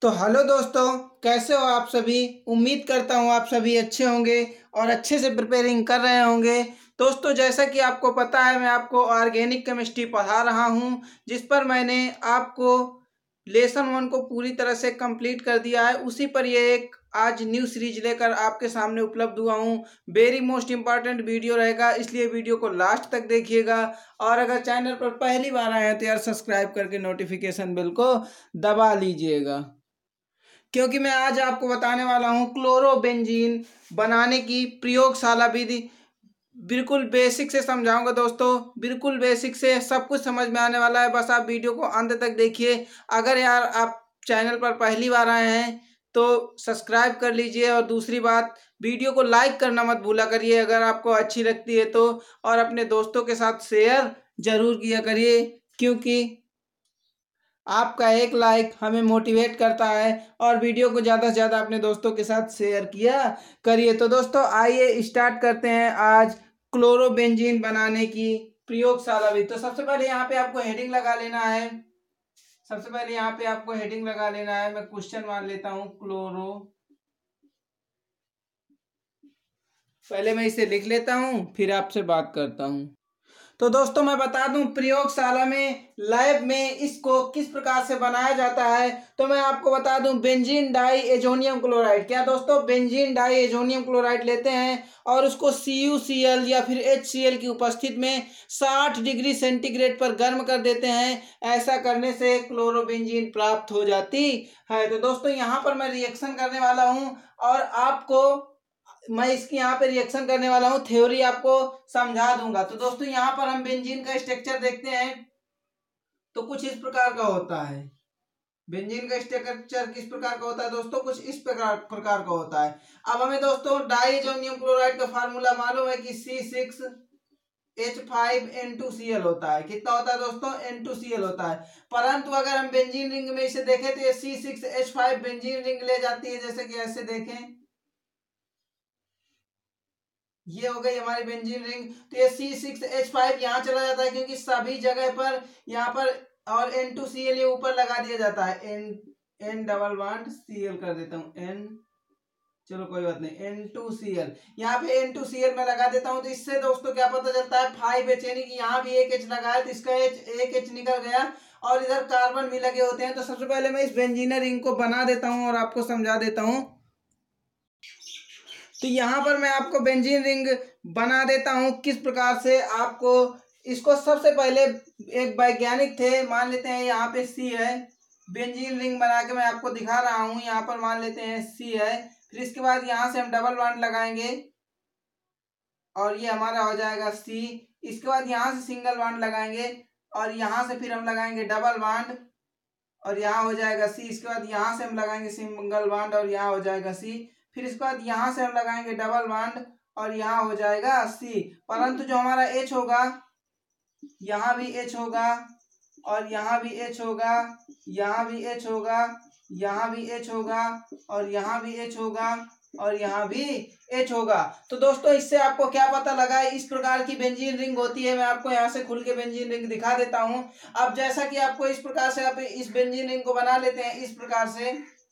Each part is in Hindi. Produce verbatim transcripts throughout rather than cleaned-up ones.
तो हेलो दोस्तों, कैसे हो आप सभी। उम्मीद करता हूँ आप सभी अच्छे होंगे और अच्छे से प्रिपेयरिंग कर रहे होंगे। दोस्तों, जैसा कि आपको पता है, मैं आपको ऑर्गेनिक केमिस्ट्री पढ़ा रहा हूँ, जिस पर मैंने आपको लेसन वन को पूरी तरह से कंप्लीट कर दिया है। उसी पर ये एक आज न्यू सीरीज लेकर आपके सामने उपलब्ध हुआ हूँ। वेरी मोस्ट इम्पॉर्टेंट वीडियो रहेगा, इसलिए वीडियो को लास्ट तक देखिएगा। और अगर चैनल पर पहली बार आए हैं तो यार सब्सक्राइब करके नोटिफिकेशन बेल को दबा लीजिएगा, क्योंकि मैं आज आपको बताने वाला हूं क्लोरोबेंजीन बनाने की प्रयोगशाला विधि। बिल्कुल बेसिक से समझाऊंगा दोस्तों, बिल्कुल बेसिक से सब कुछ समझ में आने वाला है। बस आप वीडियो को अंत तक देखिए। अगर यार आप चैनल पर पहली बार आए हैं तो सब्सक्राइब कर लीजिए, और दूसरी बात, वीडियो को लाइक करना मत भूला करिए अगर आपको अच्छी लगती है तो, और अपने दोस्तों के साथ शेयर जरूर किया करिए, क्योंकि आपका एक लाइक हमें मोटिवेट करता है। और वीडियो को ज़्यादा से ज़्यादा अपने दोस्तों के साथ शेयर किया करिए। तो दोस्तों, आइए स्टार्ट करते हैं आज क्लोरोबेंजीन बनाने की प्रयोगशाला भी। तो सबसे पहले यहाँ पे आपको हेडिंग लगा लेना है। सबसे पहले यहाँ पे आपको हेडिंग लगा लेना है। मैं क्वेश्चन मान लेता हूँ क्लोरो। पहले मैं इसे लिख लेता हूँ, फिर आपसे बात करता हूँ। तो दोस्तों, मैं बता दूं प्रयोगशाला में, लैब में इसको किस प्रकार से बनाया जाता है। तो मैं आपको बता दूं, बेंजीन डाई एजोनियम क्लोराइड, क्या दोस्तों, बेंजीन डाई एजोनियम क्लोराइड लेते हैं और उसको सी यू सी एल या फिर एच सी एल की उपस्थिति में साठ डिग्री सेंटीग्रेड पर गर्म कर देते हैं। ऐसा करने से क्लोरोबेंजीन प्राप्त हो जाती है। तो दोस्तों, यहाँ पर मैं रिएक्शन करने वाला हूँ और आपको मैं इसकी यहाँ पे रिएक्शन करने वाला हूँ, थ्योरी आपको समझा दूंगा। तो दोस्तों, यहाँ पर हम बेंजीन का स्ट्रक्चर देखते हैं तो कुछ इस प्रकार का होता है। बेंजीन का स्ट्रक्चर किस प्रकार का होता है दोस्तों, कुछ इस प्रकार प्रकार का होता है। अब हमें दोस्तों डाइएजोनियम क्लोराइड का फार्मूला मालूम है कि C six H five N two C L होता है। कितना होता है दोस्तों, एन टू सी एल होता है। परंतु अगर हम बेंजीन रिंग में इसे देखें तो ये C six H five benzene ring ले जाती है। जैसे कि ऐसे देखें, ये हो गई हमारी बेंजीन रिंग। तो ये सी सिक्स एच फाइव यहाँ चला जाता है, क्योंकि सभी जगह पर यहाँ पर, और एन टू सी एल ये ऊपर लगा दिया जाता है। N N double bond C L कर देता हूँ, एन, चलो कोई बात नहीं, एन टू सी एल यहाँ पे एन टू सी एल में लगा देता हूँ। तो इससे दोस्तों क्या पता चलता है, फाइव एच, यानी कि यहाँ भी एक एच लगा है तो इसका एच, एक एच निकल गया, और इधर कार्बन भी लगे होते हैं। तो सबसे पहले मैं इस बेंजीन रिंग को बना देता हूँ और आपको समझा देता हूँ। तो यहाँ पर मैं आपको बेंजीन रिंग बना देता हूँ किस प्रकार से। आपको इसको सबसे पहले, एक वैज्ञानिक थे, मान लेते हैं यहाँ पे सी है, बेंजीन रिंग बना के मैं आपको दिखा रहा हूँ। यहाँ पर मान लेते हैं सी है, फिर इसके बाद यहाँ से हम डबल बॉन्ड लगाएंगे और ये हमारा हो जाएगा सी। इसके बाद यहाँ से सिंगल बॉन्ड लगाएंगे और यहाँ से फिर हम लगाएंगे डबल बॉन्ड और यहाँ हो जाएगा सी। इसके बाद यहाँ से हम लगाएंगे सिंगल बॉन्ड और यहाँ हो जाएगा सी। फिर इसके बाद यहाँ से हम लगाएंगे डबल बॉन्ड और यहाँ हो जाएगा सी। परंतु जो हमारा एच होगा, यहाँ भी एच होगा और यहाँ भी एच होगा, यहाँ भी एच होगा, यहाँ भी एच होगा और यहाँ भी एच होगा और यहाँ भी एच होगा। तो दोस्तों, इससे आपको क्या पता लगा, इस प्रकार की बेंजीन रिंग होती है। मैं आपको यहाँ से खुल के बेंजीन रिंग दिखा देता हूँ। अब जैसा कि आपको इस प्रकार से, आप इस बेंजीन रिंग को बना लेते हैं इस प्रकार से,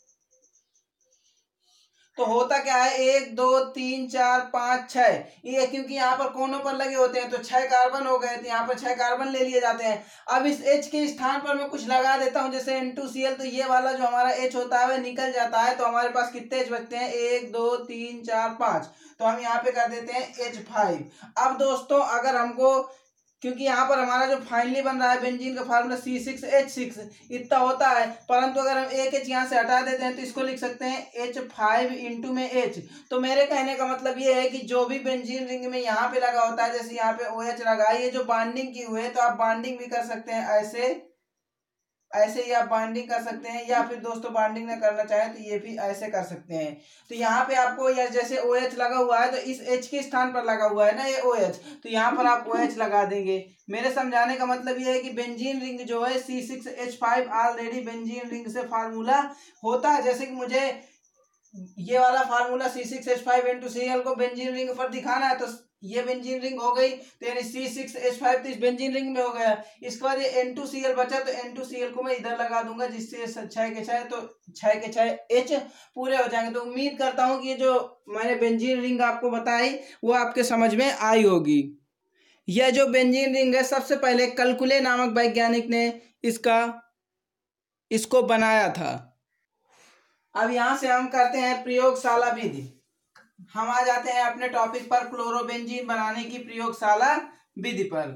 तो होता क्या है, एक दो तीन चार पाँच छः, ये क्योंकि यहाँ पर कोनों पर लगे होते हैं तो छह कार्बन हो गए, तो यहाँ पर छह कार्बन ले लिए जाते हैं। अब इस H के स्थान पर मैं कुछ लगा देता हूँ, जैसे एन टू सी एल, तो ये वाला जो हमारा H होता है वह निकल जाता है। तो हमारे पास कितने H बचते हैं, एक दो तीन चार पाँच, तो हम यहाँ पे कर देते हैं एच फाइव। अब दोस्तों, अगर हमको, क्योंकि यहाँ पर हमारा जो फाइनली बन रहा है बेंजीन का formula C six H six इतना होता है, परंतु अगर हम एक एच यहाँ से हटा देते हैं तो इसको लिख सकते हैं एच फाइव इंटू में एच। तो मेरे कहने का मतलब ये है कि जो भी बेंजीन रिंग में यहाँ पे लगा होता है, जैसे यहाँ पे ओ एच लगा है, ये जो बॉन्डिंग की हुई है, तो आप बॉन्डिंग भी कर सकते हैं ऐसे, ऐसे ही आप बाइंडिंग कर सकते हैं, या फिर दोस्तों बाइंडिंग ना करना चाहें तो ये भी ऐसे कर सकते हैं। तो यहाँ पे आपको, या जैसे ओ एच लगा हुआ है तो इस H के स्थान पर लगा हुआ है ना ये ओ एच, तो यहाँ पर आप ओ एच लगा देंगे। मेरे समझाने का मतलब ये है कि बेंजीन रिंग जो है C six H five already benzene ring से फार्मूला होता है। जैसे कि मुझे ये वाला formula C six H five N two C L को बेंजीन रिंग पर दिखाना है, तो ये बेंजीन रिंग हो गई, तो यानी सी सिक्स एच फाइव तो इस बेंजीन रिंग में हो गया। इसके बाद ये एन टू सी एल बचा, तो एन टू सी एल को मैं इधर लगा दूंगा, जिससे छह के छह तो छह के छह एच पूरे हो जाएंगे। तो उम्मीद करता हूँ कि ये जो मैंने बेंजीन रिंग आपको बताई वो आपके समझ में आई होगी। यह जो बेंजीन रिंग है सबसे पहले कल्कुले नामक वैज्ञानिक ने इसका इसको बनाया था। अब यहां से हम करते हैं प्रयोगशाला विधि। हम आ जाते हैं अपने टॉपिक पर, क्लोरोबेंजीन बनाने की प्रयोगशाला विधि पर।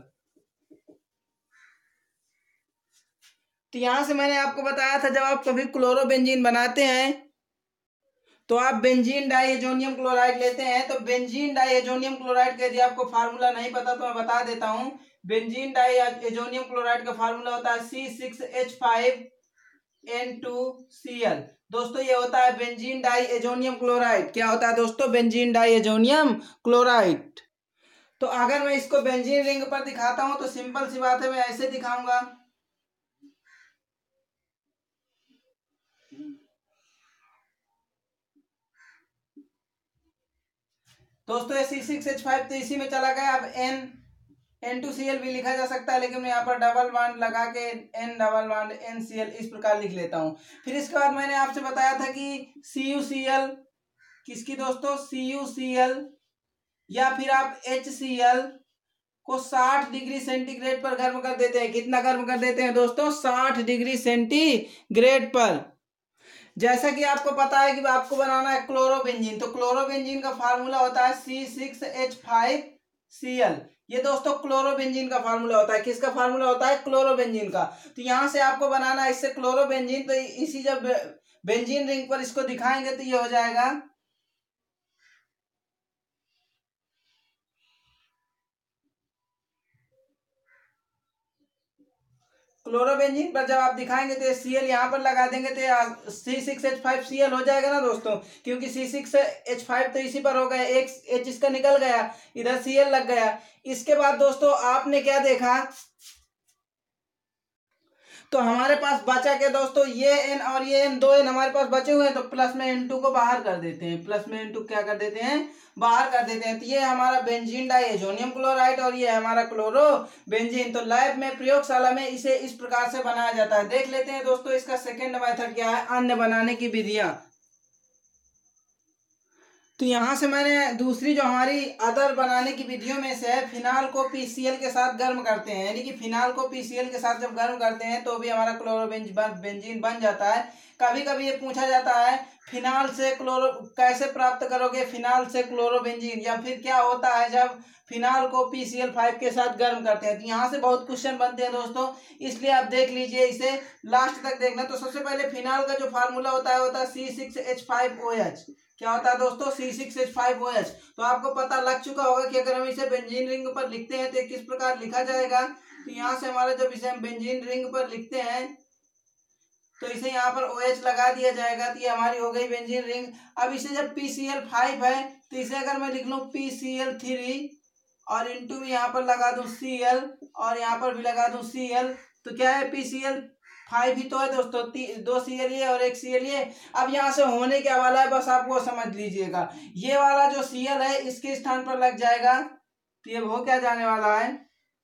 तो यहां से मैंने आपको बताया था, जब आप कभी क्लोरोबेंजीन बनाते हैं तो आप बेंजीन डाइएजोनियम क्लोराइड लेते हैं। तो बेंजीन डाइएजोनियम क्लोराइड का यदि आपको फार्मूला नहीं पता तो मैं बता देता हूं। बेंजीन डाइएजोनियम क्लोराइड का फार्मूला होता है C six H five N two C L. दोस्तों ये होता है बेंजीन डाइएजोनियम क्लोराइड। क्या होता है दोस्तों? Benzene diazonium chloride. तो अगर मैं इसको बेंजीन रिंग पर दिखाता हूं तो सिंपल सी बात है, मैं ऐसे दिखाऊंगा। दोस्तों ये सी सिक्स एच फाइव तो इसी में चला गया। अब N N two C L भी लिखा जा सकता है, लेकिन मैं यहाँ पर डबल बॉन्ड लगा के N double bond N C L इस प्रकार लिख लेता हूँ। फिर इसके बाद मैंने आपसे बताया था कि सी यू सी एल किसकी दोस्तों? सी यू सी एल या फिर आप एच सी एल को साठ डिग्री सेंटीग्रेड पर गर्म कर देते हैं। कितना गर्म कर देते हैं दोस्तों? साठ डिग्री सेंटीग्रेड पर। जैसा कि आपको पता है कि आपको बनाना है क्लोरोबेंजीन, तो क्लोरोबेंजीन का फार्मूला होता है C six H five C L. ये दोस्तों क्लोरोबेंजीन का फार्मूला होता है। किसका फार्मूला होता है? क्लोरोबेंजीन का। तो यहां से आपको बनाना है इससे क्लोरोबेंजीन, तो इसी जब बेंजीन रिंग पर इसको दिखाएंगे तो ये हो जाएगा क्लोरोबेंजीन पर। जब आप दिखाएंगे तो सी एल यहाँ पर लगा देंगे तो C six H five C L हो जाएगा ना दोस्तों, क्योंकि सी सिक्स एच फाइव तो इसी पर हो गया, एक एच इसका निकल गया, इधर सी एल लग गया। इसके बाद दोस्तों आपने क्या देखा, तो हमारे पास बचा क्या दोस्तों? ये एन और ये एन, दो एन हमारे पास बचे हुए हैं, तो प्लस में एन टू को बाहर कर देते हैं। प्लस में एन टू क्या कर देते हैं? बाहर कर देते हैं। तो ये हमारा बेंजीन डाइएजोनियम क्लोराइड और ये हमारा क्लोरो बेंजीन। तो लैब में, प्रयोगशाला में इसे इस प्रकार से बनाया जाता है। देख लेते हैं दोस्तों इसका सेकेंड मेथड क्या है, अन्य बनाने की विधियां। तो यहाँ से मैंने दूसरी जो हमारी अदर बनाने की विधियों में से है, फिनाल को पीसीएल के साथ गर्म करते हैं। यानी कि फिनाल को पीसीएल के साथ जब गर्म करते हैं तो भी हमारा क्लोरोबेंजीन बेंजीन बन जाता है। कभी कभी ये पूछा जाता है फिनाल से क्लोरो कैसे प्राप्त करोगे, फिनाल से क्लोरोबेंजीन, या फिर क्या होता है जब फिनाल को पी सी एल फाइव के साथ गर्म करते हैं। तो यहाँ से बहुत क्वेश्चन बनते हैं दोस्तों, इसलिए आप देख लीजिए, इसे लास्ट तक देखना। तो सबसे पहले फिनाल का जो फार्मूला होता है होता है C six H five O H. क्या होता है दोस्तों? C six H five O H. तो आपको पता लग चुका होगा कि अगर हम इसे बेंजीन रिंग पर लिखते हैं तो किस प्रकार लिखा जाएगा। तो यहाँ से हमारा जब इसे हम बेंजीन रिंग पर लिखते हैं तो इसे यहाँ पर ओ एच लगा दिया जाएगा, तो ये हमारी हो गई बेंजीन रिंग। अब इसे जब पी सी एल फाइव है तो इसे अगर मैं लिख लूँ पी सी एल थ्री और इंटू भी यहाँ पर लगा दूं सी एल और यहाँ पर भी लगा दूं सी एल, तो क्या है? पी सी एल फाइव ही तो है दोस्तों, दो सी एल ये और एक सी एल ये। अब यहाँ से होने क्या वाला है बस आप वो समझ लीजिएगा। ये वाला जो सी एल है इसके स्थान पर लग जाएगा, तो ये हो क्या जाने वाला है?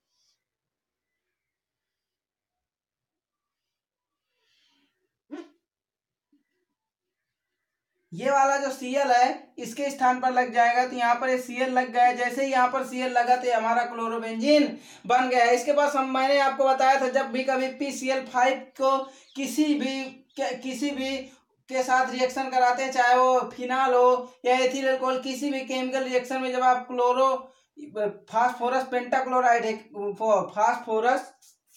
ये वाला जो सी एल है इसके स्थान पर लग जाएगा, तो यहाँ पर ये सी एल लग गया। जैसे ही यहाँ पर सी एल लगा तो हमारा क्लोरोबेंजीन बन गया है। इसके बाद हम मैंने आपको बताया था जब भी कभी पी सी एल फाइव को किसी भी किसी भी के साथ रिएक्शन कराते हैं, चाहे वो फिनाल हो या एथिल अल्कोहल, किसी भी केमिकल रिएक्शन में जब आप क्लोरो फास्फोरस पेंटाक्लोराइड है फास्फोरस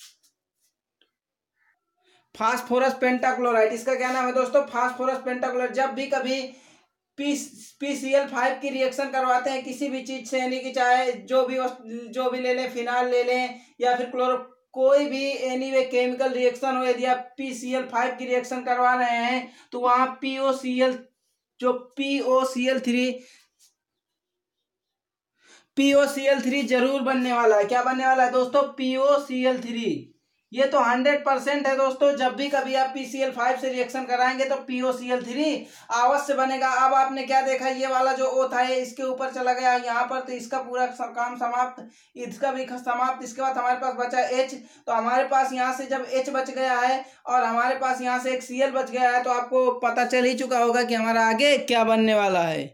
फास्फोरस पेंटाक्लोराइड, इसका क्या नाम है दोस्तों? Phosphorus pentachloride. जब भी कभी P P C L five की रिएक्शन करवाते हैं किसी भी चीज से, यानी कि चाहे जो भी जो भी ले लें, फिनाल ले लें या फिर क्लोरो, कोई भी एनीवे केमिकल रिएक्शन हो, यदि आप पी सी एल फाइव की रिएक्शन करवा रहे हैं तो वहां पी ओ सी एल जो P O C L three P O C L three जरूर बनने वाला है। क्या बनने वाला है दोस्तों? P O C L three. ये तो हंड्रेड परसेंट है दोस्तों। जब भी कभी आप पी सी एल फाइव से रिएक्शन कराएंगे तो P O C L three अवश्य बनेगा। अब आपने क्या देखा, ये वाला जो ओ था ये इसके ऊपर चला गया यहाँ पर, तो इसका पूरा काम समाप्त, इसका भी समाप्त। इसके बाद हमारे पास बचा एच, तो हमारे पास यहाँ से जब एच बच गया है और हमारे पास यहाँ से एक सी एल बच गया है, तो आपको पता चल ही चुका होगा कि हमारा आगे क्या बनने वाला है।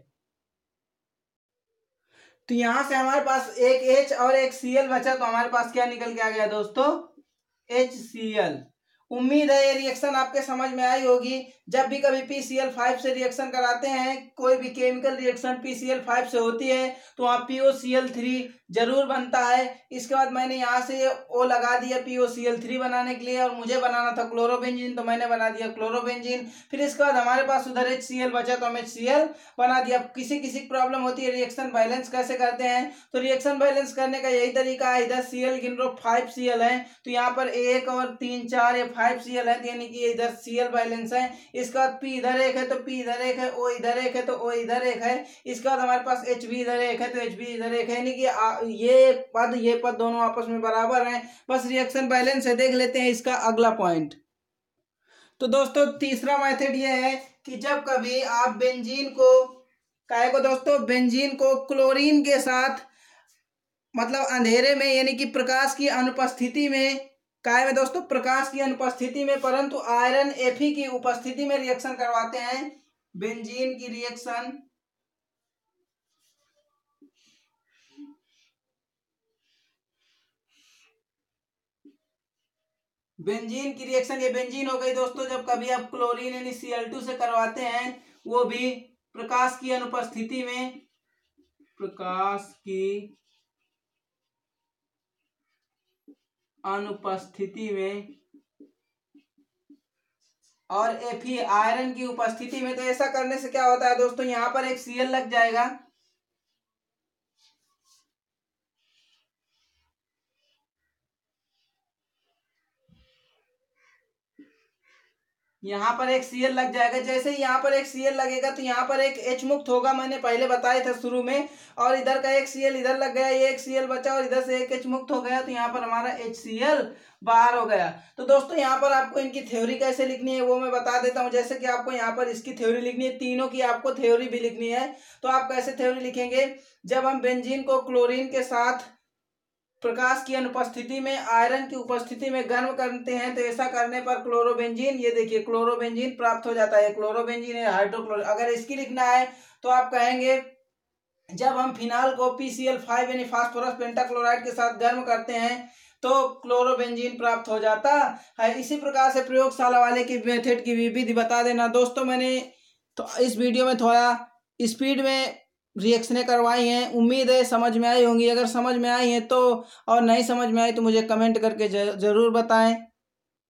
तो यहाँ से हमारे पास एक एच और एक सी एल बचा, तो हमारे पास क्या निकल के आ गया दोस्तों, एच सी एल। उम्मीद है ये रिएक्शन आपके समझ में आई होगी। जब भी कभी पी सी एल फाइव से रिएक्शन कराते हैं, कोई भी chemical reaction P C L five से होती है, तो वहाँ P O C L three जरूर बनता है। इसके बाद मैंने यहाँ से ओ लगा दिया P O C L three बनाने के लिए, और मुझे बनाना था क्लोरोबेंजीन, तो मैंने बना दिया क्लोरोबेंजीन। फिर इसके बाद हमारे पास उधर एच सी एल बचा, तो हम एच सी एल बना दिया। किसी किसी की प्रॉब्लम होती है रिएक्शन बैलेंस कैसे करते हैं, तो रिएक्शन बैलेंस करने का यही तरीका है। इधर सी एल गिन लो फाइव सी एल है, तो यहाँ पर एक और तीन चार या फाइव सी एल है, यानी कि इधर सी एल बैलेंस है। इसके बाद पी इधर एक है तो पी इधर एक है, ओ इधर एक है तो ओ इधर एक है। इसके बाद हमारे पास एच बी इधर एक है तो एच बी इधर एक है, यानी कि ये पद ये पद दोनों आपस में बराबर हैं। बस रिएक्शन बैलेंस है। देख लेते हैं इसका अगला पॉइंट। तो दोस्तों तीसरा मेथड ये है कि जब कभी आप बेंजीन को काहे को दोस्तों बेंजीन को क्लोरीन के साथ, मतलब अंधेरे में यानी कि प्रकाश की अनुपस्थिति में, काय में दोस्तों प्रकाश की अनुपस्थिति में परंतु आयरन एफी की उपस्थिति में रिएक्शन करवाते हैं। बेंजीन की रिएक्शन बेंजीन की रिएक्शन ये बेंजीन हो गई दोस्तों। जब कभी आप क्लोरीन यानी सी एल टू से करवाते हैं, वो भी प्रकाश की अनुपस्थिति में, प्रकाश की अनुपस्थिति में और एफी आयरन की उपस्थिति में। तो ऐसा करने से क्या होता है दोस्तों, यहां पर एक सी एल लग जाएगा, यहाँ पर एक सी एल लग जाएगा। जैसे ही यहाँ पर एक सी एल लगेगा तो यहाँ पर एक H मुक्त होगा, मैंने पहले बताया था शुरू में, और इधर का एक सी एल इधर लग गया, ये एक सी एल बचा और इधर से एक H मुक्त हो गया, तो यहाँ पर हमारा एच सी एल बाहर हो गया। तो दोस्तों यहाँ पर आपको इनकी थ्योरी कैसे लिखनी है वो मैं बता देता हूँ। जैसे कि आपको यहाँ पर इसकी थ्योरी लिखनी है, तीनों की आपको थ्योरी भी लिखनी है। तो आप कैसे थ्योरी लिखेंगे, जब हम बेंजीन को क्लोरीन के साथ प्रकाश की अनुपस्थिति में आयरन की उपस्थिति में गर्म करते हैं, तो ऐसा करने पर क्लोरोबेंजीन, ये देखिए क्लोरोबेंजीन प्राप्त हो जाता है। क्लोरोबेंजीन है हाइड्रोक्लोर। अगर इसकी लिखना है तो आप कहेंगे जब हम फिनाल को पी सी एल फाइव यानी फास्फोरस पेंटाक्लोराइड के साथ गर्म करते हैं तो क्लोरोबेंजीन प्राप्त हो जाता है। इसी प्रकार से प्रयोगशाला वाले की मेथड की विधि बता देना दोस्तों। मैंने तो इस वीडियो में थोड़ा स्पीड में रिएक्शनें करवाई हैं। उम्मीद है समझ में आई होंगी। अगर समझ में आई हैं तो, और नहीं समझ में आई तो मुझे कमेंट करके जरूर बताएं।